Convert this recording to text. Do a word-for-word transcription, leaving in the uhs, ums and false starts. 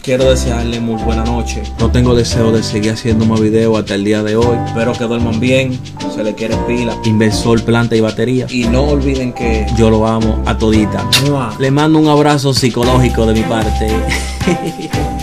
quiero desearle muy buena noche. No tengo deseo de seguir haciendo más videos hasta el día de hoy. Espero que duerman bien, se le quiere pila, inversor, planta y batería. Y no olviden que yo lo amo a todita. Le mando un abrazo psicológico de mi parte.